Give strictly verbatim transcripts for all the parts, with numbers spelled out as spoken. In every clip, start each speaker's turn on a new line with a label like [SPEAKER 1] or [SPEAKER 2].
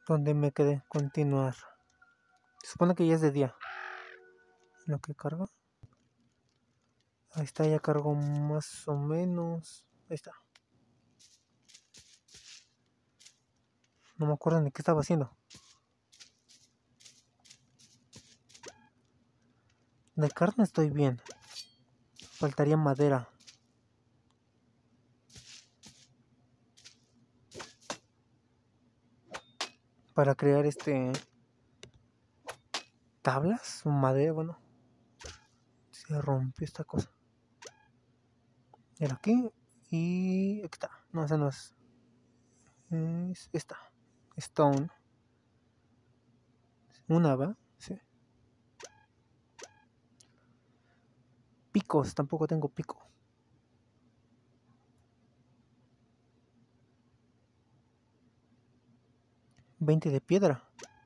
[SPEAKER 1] Donde me quedé, continuar. Se supone que ya es de día. Lo que carga. Ahí está, ya cargó más o menos. Ahí está. No me acuerdo ni qué estaba haciendo. De carne estoy bien. Faltaría madera. Para crear este... tablas o madera, bueno. Se rompió esta cosa. Era aquí. Y... aquí está. No, esa no es. Es esta. Stone. Una, ¿va? Sí. Picos, tampoco tengo pico. veinte de piedra.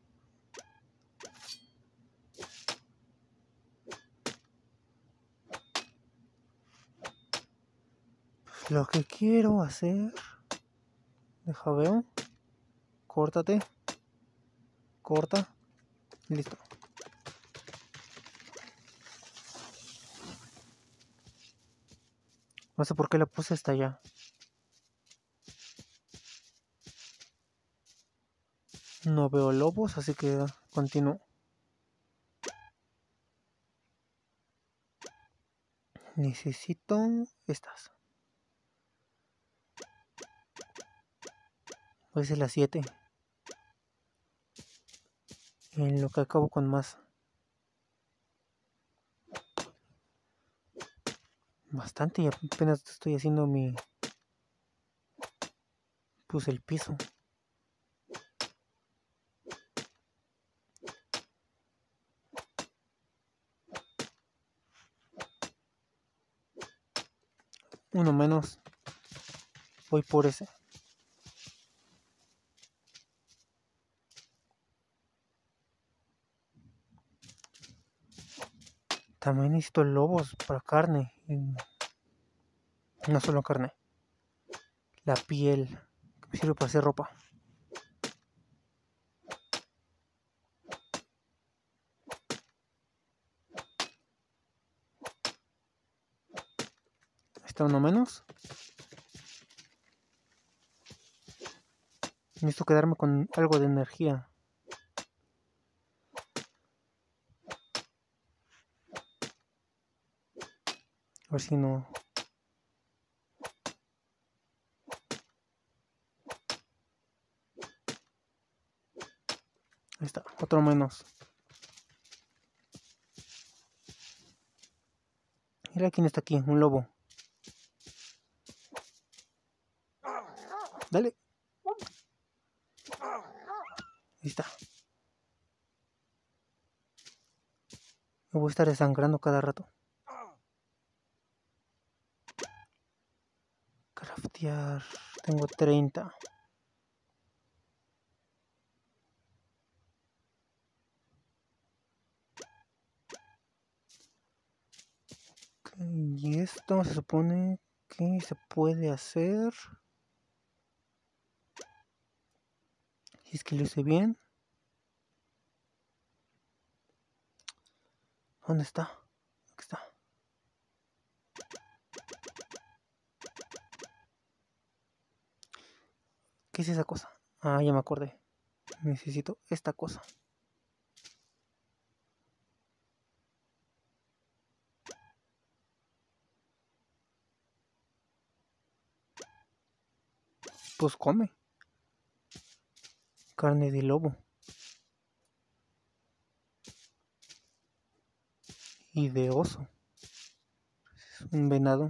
[SPEAKER 1] Pues lo que quiero hacer... deja veo. Córtate. Corta. Listo. No sé por qué la puse hasta allá. No veo lobos, así que continúo. Necesito estas. Voy a hacer las siete. En lo que acabo con más. Bastante, y apenas estoy haciendo mi... puse el piso. Uno menos. Voy por ese. También necesito lobos para carne. No solo carne. La piel. Que me sirve para hacer ropa. Está uno menos. Necesito quedarme con algo de energía. A ver si no... Ahí está, otro menos. Mira quién está aquí, un lobo. Dale. Ahí está. Me voy a estar desangrando cada rato. Craftear. Tengo treinta. Y esto se supone que se puede hacer. Si es que lo hice bien. ¿Dónde está? Aquí está. ¿Qué es esa cosa? Ah, ya me acordé. Necesito esta cosa. Pues come. Carne de lobo. Y de oso. Es un venado.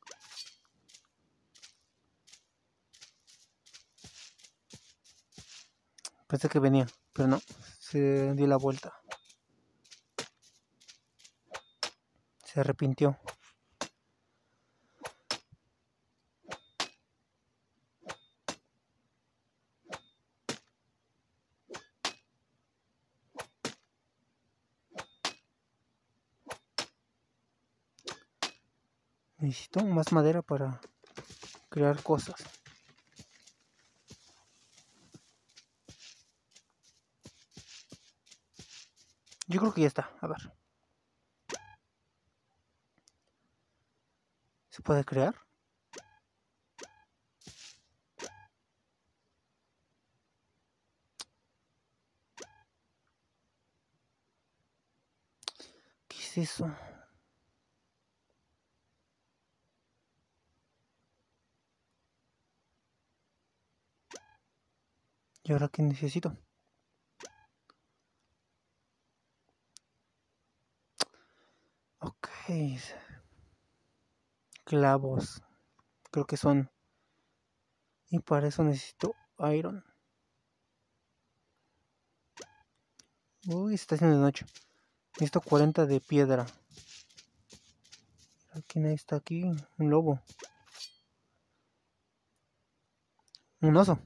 [SPEAKER 1] Pensé que venía, pero no. Se dio la vuelta. Se arrepintió. Necesito más madera para crear cosas. Yo creo que ya está. A ver. ¿Se puede crear? ¿Qué es eso? ¿Y ahora qué necesito? Ok. Clavos. Creo que son. Y para eso necesito iron. Uy, se está haciendo de noche. Necesito cuarenta de piedra. ¿Quién está aquí? Un lobo. Un oso.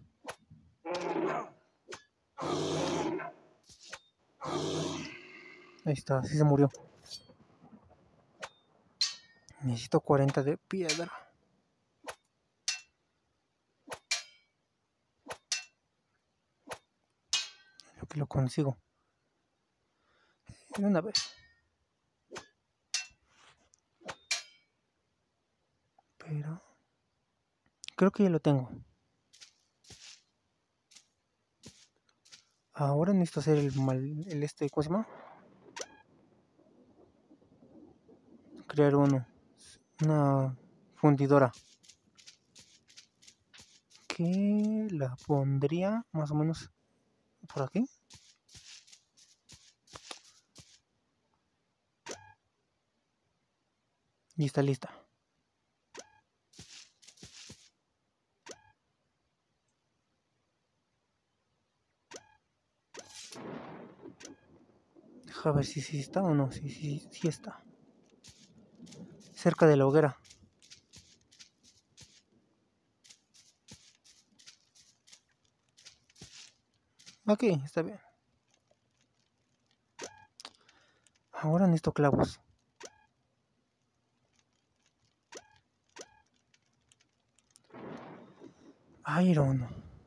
[SPEAKER 1] Ahí está, sí se murió. Necesito cuarenta de piedra. Lo que lo consigo. De una vez. Pero creo que ya lo tengo. Ahora necesito hacer el mal, el este, ¿cómo se llama? Crear uno. Una fundidora. Que la pondría más o menos por aquí. Y está lista. Deja ver si sí si está o no. Si sí, sí, sí está. Cerca de la hoguera. Ok, está bien. Ahora necesito clavos. Iron.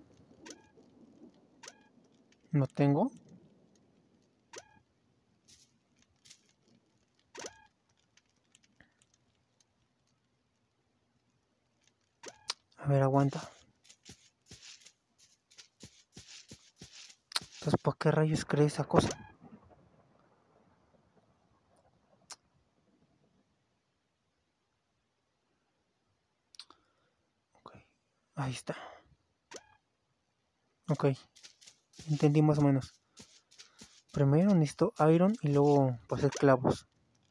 [SPEAKER 1] No tengo. A ver, aguanta. Entonces, ¿para qué rayos creé esa cosa? Ok, ahí está. Ok, entendí más o menos. Primero necesito iron y luego para hacer clavos.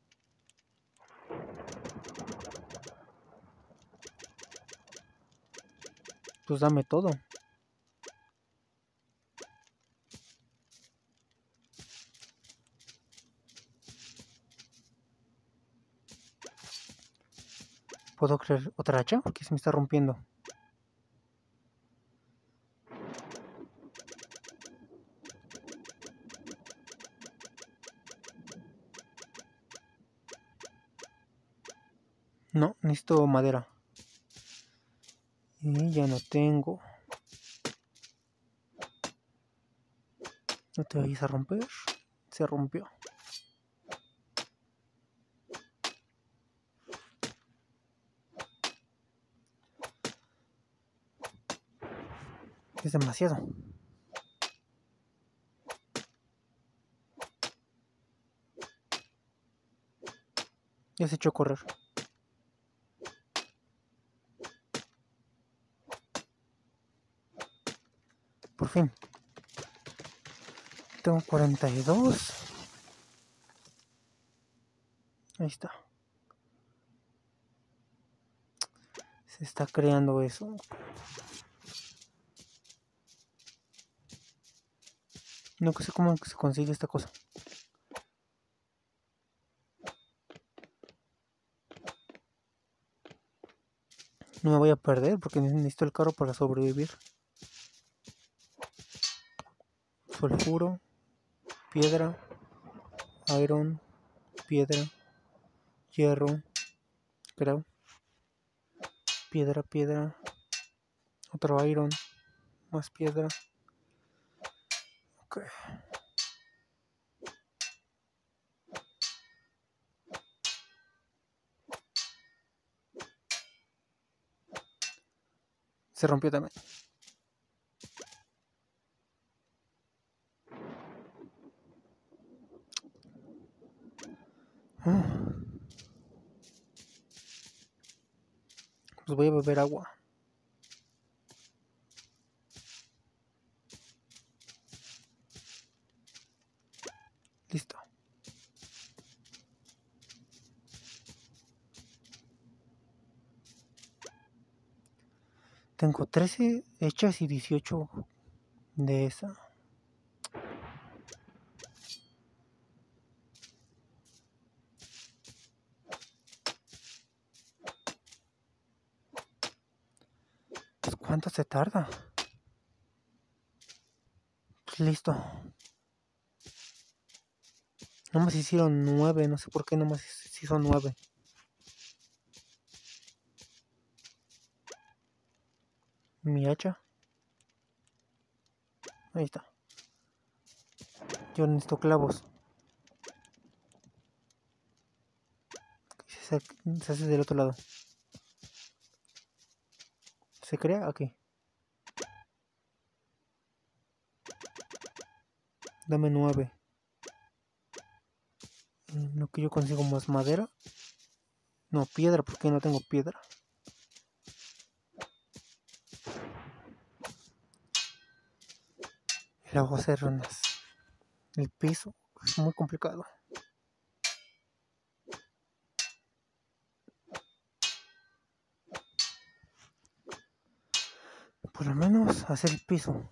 [SPEAKER 1] Pues dame todo. ¿Puedo crear otra hacha? Porque se me está rompiendo. No, necesito madera. Y ya no tengo. No te vayas a romper. Se rompió. Es demasiado. Ya se echó a correr. Por fin. Tengo cuarenta y dos. Ahí está. Se está creando eso. No sé cómo se consigue esta cosa. No me voy a perder porque necesito el carro para sobrevivir. Sulfuro, piedra, iron, piedra, hierro, creo. Piedra, piedra, otro iron, más piedra. Ok. Se rompió también. Pues voy a beber agua. Listo. Tengo trece hechas y dieciocho de esa. Pues ¿cuánto se tarda? Pues listo. Nomás hicieron nueve, no sé por qué nomás se hizo nueve. Mi hacha. Ahí está. Yo necesito clavos. Se, se hace del otro lado. Se crea aquí. Dame nueve. Lo que yo consigo más madera. No, piedra, porque no tengo piedra. Y luego hacer unas. El piso es muy complicado. Por lo menos hacer el piso.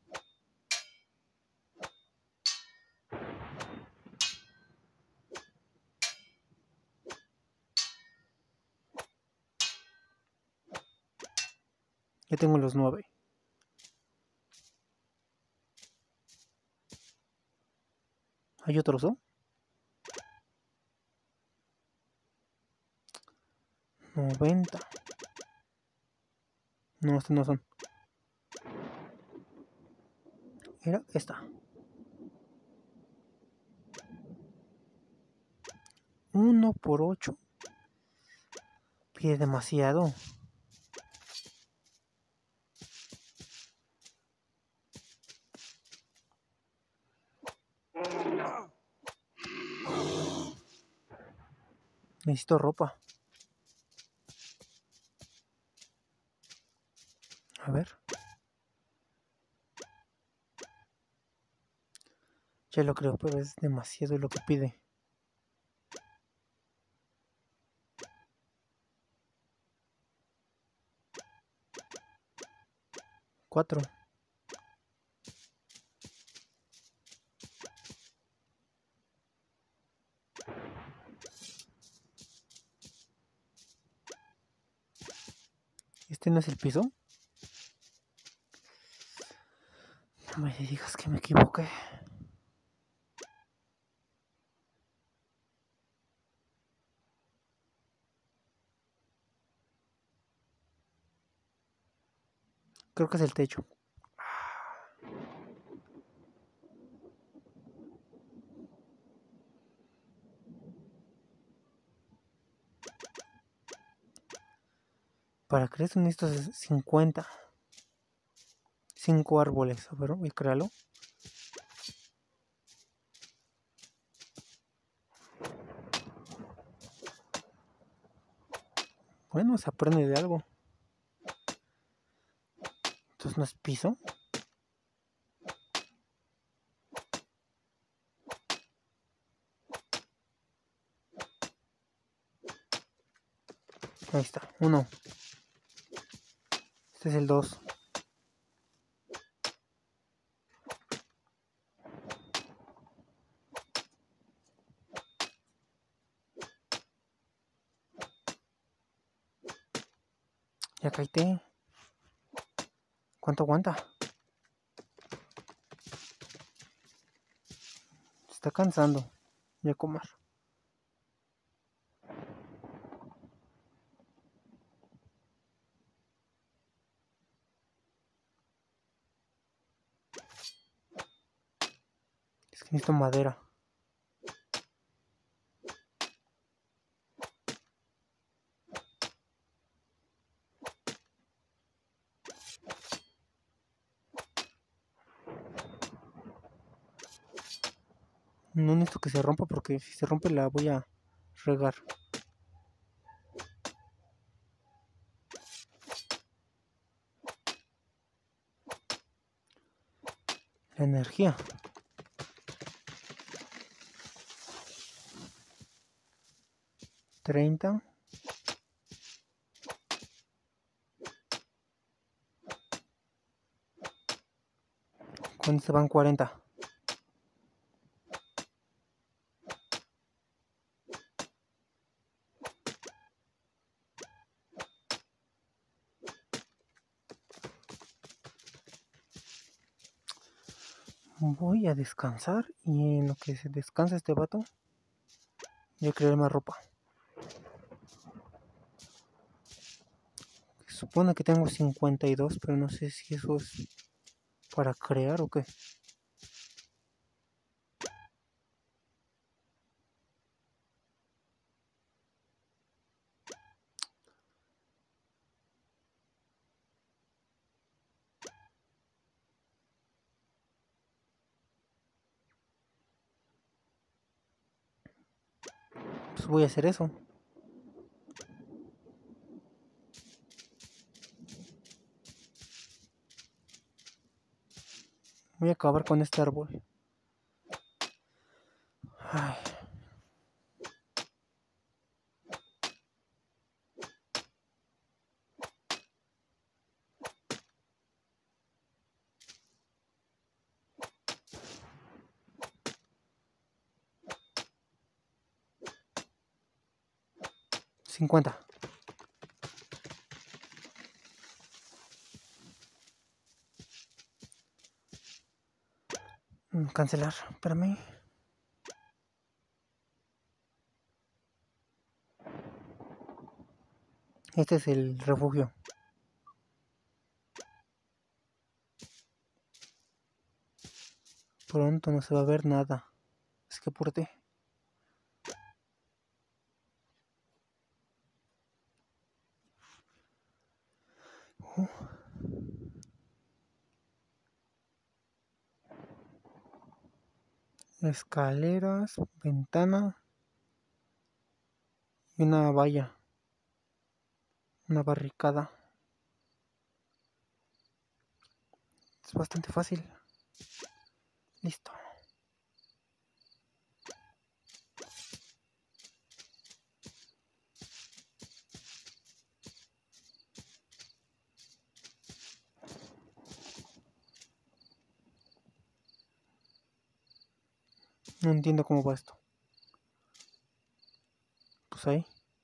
[SPEAKER 1] Ya tengo los nueve. ¿Hay otros, no? noventa. No, estos no son. Era esta. uno por ocho. Pide demasiado. Necesito ropa. A ver. Ya lo creo, pero es demasiado lo que pide. Cuatro. ¿Este no es el piso? No me digas que me equivoqué. Creo que es el techo. Para crear esto necesito cincuenta. cinco árboles. A ver, voy a crearlo. Bueno, se aprende de algo. Entonces no es piso. Ahí está, uno. Este es el dos. Ya caíte. ¿Cuánto aguanta? Se está cansando de comer. Es que necesito madera. No necesito que se rompa porque si se rompe la voy a regar. La energía. treinta. ¿Cuántos se van? cuarenta. Voy a descansar y en lo que se descansa este vato, voy a crear más ropa. Se supone que tengo cincuenta y dos, pero no sé si eso es para crear o qué. Pues voy a hacer eso. Voy a acabar con este árbol. Ay. cincuenta. Cancelar, espérame. Este es el refugio. Pronto no se va a ver nada. Es que apúrate. Uh. Escaleras, ventana y una valla. Una barricada. Es bastante fácil. Listo. No entiendo cómo va esto. Pues ahí.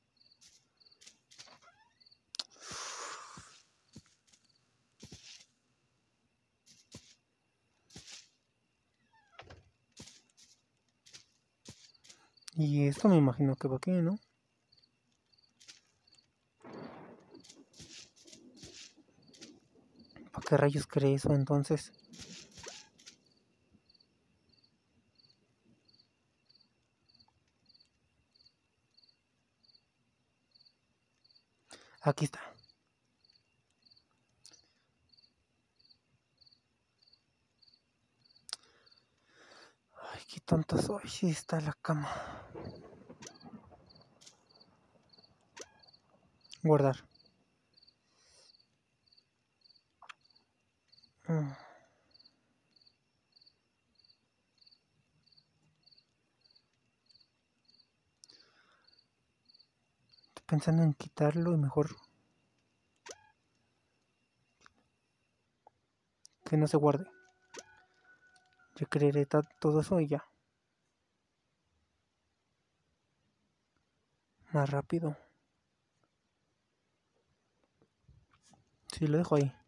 [SPEAKER 1] Y esto me imagino que va aquí, ¿no? ¿Para qué rayos cree eso entonces? Aquí está. Ay, qué tonto soy. Sí está la cama. Guardar. Mm. Estoy pensando en quitarlo y mejor que no se guarde. Yo creeré todo eso y ya. Más rápido. Sí, lo dejo ahí.